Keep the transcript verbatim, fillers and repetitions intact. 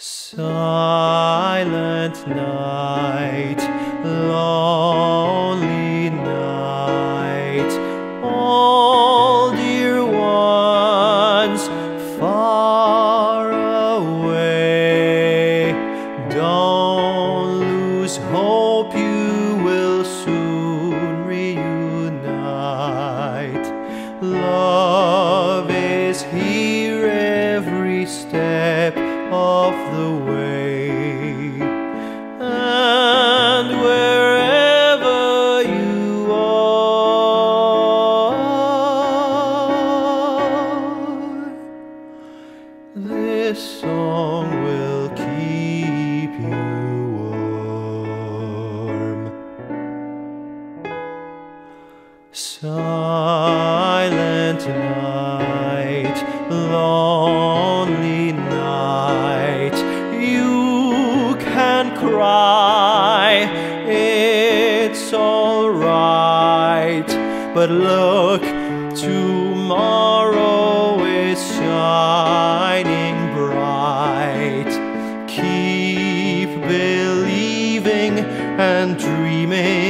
Silent night, lonely night, all dear ones far away. Don't lose hope, you will soon reunite. Love is here every step of the way, and wherever you are, this song will keep you warm. Silent night, lonely night, you can cry, it's alright, but look, tomorrow is shining bright. Keep believing and dreaming